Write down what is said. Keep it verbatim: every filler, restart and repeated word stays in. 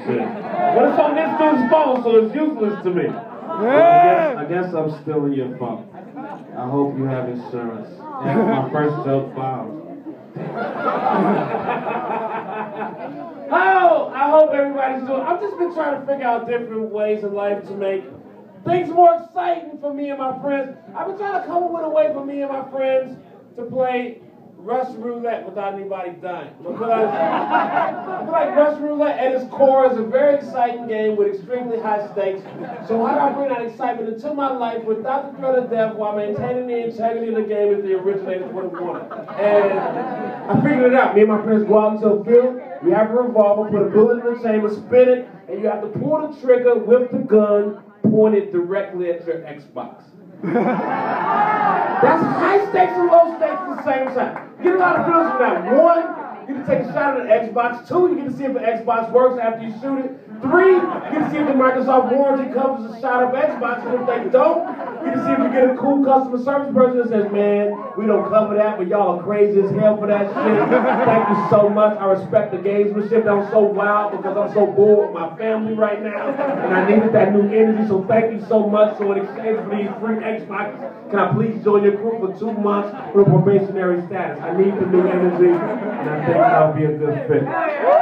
shit. But it's on this dude's phone, so it's useless to me. Yeah. Well, I, guess, I guess I'm still in your phone. I hope you have insurance. That's my first joke bombed. Oh, I hope everybody's doing. I've just been trying to figure out different ways in life to make things more exciting for me and my friends. I've been trying to come up with a way for me and my friends to play Russian roulette without anybody dying. Because I feel like Russian roulette at its core is a very exciting game with extremely high stakes. So how do I bring that excitement into my life without the threat of death while maintaining the integrity of the game that the originators would have wanted? And I figured it out. Me and my friends go out into a field. We have a revolver, put a bullet in the chamber, spin it, and you have to pull the trigger with the gun pointed directly at your Xbox. That's high stakes and low stakes at the same time. You get a lot of feels from that. One, you get to take a shot at an Xbox. Two, you get to see if the Xbox works after you shoot it. Three, you get to see if the Microsoft warranty covers a shot of Xbox. And if they don't, you get to see if you get a cool customer service person that says, man, we don't cover that, but y'all are crazy as hell for that shit. Thank you so much. I respect the gamesmanship. That was so wild because I'm so bored with my family right now. And I needed that new energy, so thank you so much. So in exchange for these free Xboxes, can I please join your crew for two months with a probationary status? I need the new energy, and I think that'll be a good fit.